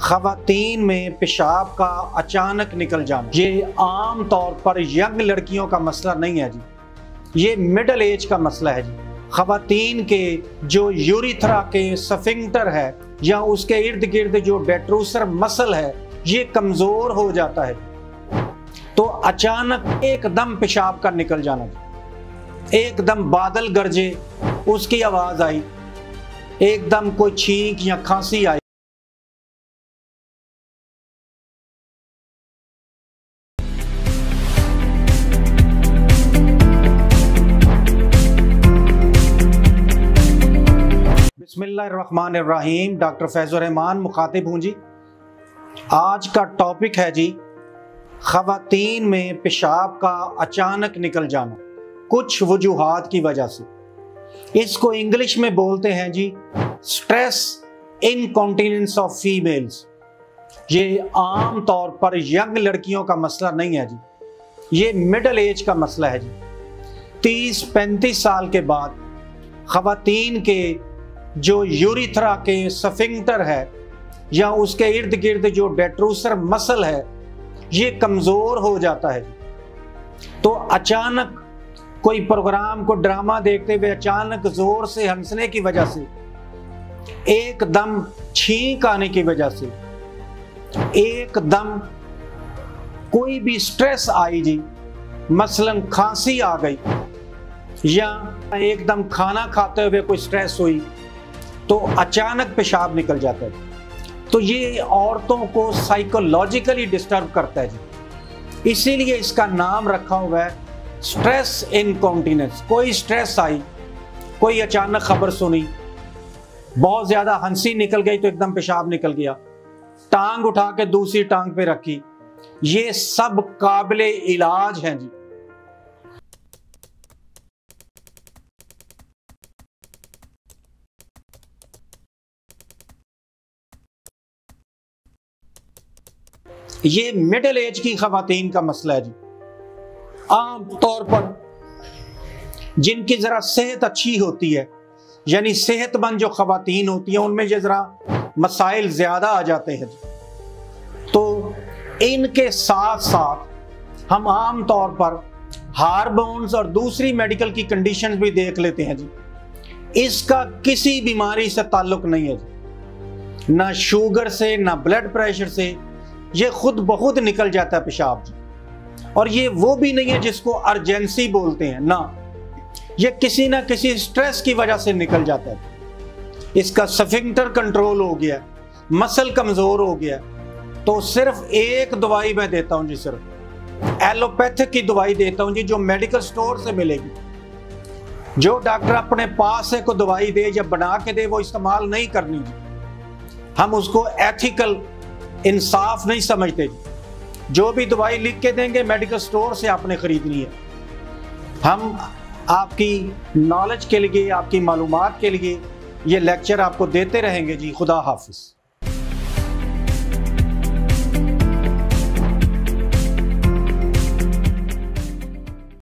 ख़वातीन में पेशाब का अचानक निकल जाना ये आम तौर पर यंग लड़कियों का मसला नहीं है जी, ये मिडल एज का मसला है जी। ख़वातीन के जो यूरिथ्रा के स्फिंक्टर है या उसके इर्द गिर्द जो डेट्रूसर मसल है ये कमज़ोर हो जाता है, तो अचानक एकदम पेशाब का निकल जाना जी। एकदम बादल गरजे, उसकी आवाज़ आई, एकदम कोई छींक या खांसी आई, बिस्मिल्लाहिर्रहमानिर्रहीम। डॉक्टर फैज़ुर रहमान मुखातिब हूँ जी। आज का टॉपिक है जी ख़वातीन में पेशाब का अचानक निकल जाना कुछ वजूहात की वजह से। इसको इंग्लिश में बोलते हैं जी स्ट्रेस इनकॉन्टिनेंस ऑफ फीमेल्स। ये आम तौर पर यंग लड़कियों का मसला नहीं है जी, ये मिडल एज का मसला है जी। 30-35 साल के बाद ख़वातीन के जो यूरिथ्रा के स्फिंक्टर है या उसके इर्द गिर्द जो डेट्रूसर मसल है ये कमज़ोर हो जाता है। तो अचानक कोई प्रोग्राम को ड्रामा देखते हुए अचानक ज़ोर से हंसने की वजह से, एकदम छींक आने की वजह से, एकदम कोई भी स्ट्रेस आई जी, मसलन खांसी आ गई या एकदम खाना खाते हुए कोई स्ट्रेस हुई तो अचानक पेशाब निकल जाता है। तो ये औरतों को साइकोलॉजिकली डिस्टर्ब करता है जी, इसीलिए इसका नाम रखा हुआ है स्ट्रेस इनकॉन्टिनेंस। कोई स्ट्रेस आई, कोई अचानक खबर सुनी, बहुत ज़्यादा हंसी निकल गई तो एकदम पेशाब निकल गया, टांग उठा के दूसरी टांग पे रखी, ये सब काबिले इलाज हैं जी। ये मिडिल एज की ख़वातीन का मसला है जी। आम तौर पर जिनकी ज़रा सेहत अच्छी होती है, यानी सेहतमंद जो ख़वातीन होती हैं, उनमें ये ज़रा मसाइल ज़्यादा आ जाते हैं जी। तो इनके साथ साथ हम आम तौर पर हार्मोन्स और दूसरी मेडिकल की कंडीशंस भी देख लेते हैं जी। इसका किसी बीमारी से ताल्लुक़ नहीं है जी, ना शुगर से ना ब्लड प्रेशर से, ये खुद बहुत निकल जाता है पेशाब जी। और ये वो भी नहीं है जिसको अर्जेंसी बोलते हैं, ना, ये किसी ना किसी स्ट्रेस की वजह से निकल जाता है। इसका स्फिंक्टर कंट्रोल हो गया, मसल कमजोर हो गया, तो सिर्फ एक दवाई मैं देता हूं जी, सिर्फ एलोपैथिक की दवाई देता हूं जी, जो मेडिकल स्टोर से मिलेगी। जो डॉक्टर अपने पास से कोई दवाई दे या बना के दे वो इस्तेमाल नहीं करनी जी, हम उसको एथिकल इंसाफ नहीं समझते जी। जो भी दवाई लिख के देंगे मेडिकल स्टोर से आपने खरीदनी है। हम आपकी नॉलेज के लिए, आपकी मालूमात के लिए ये लेक्चर आपको देते रहेंगे जी। खुदा हाफिज।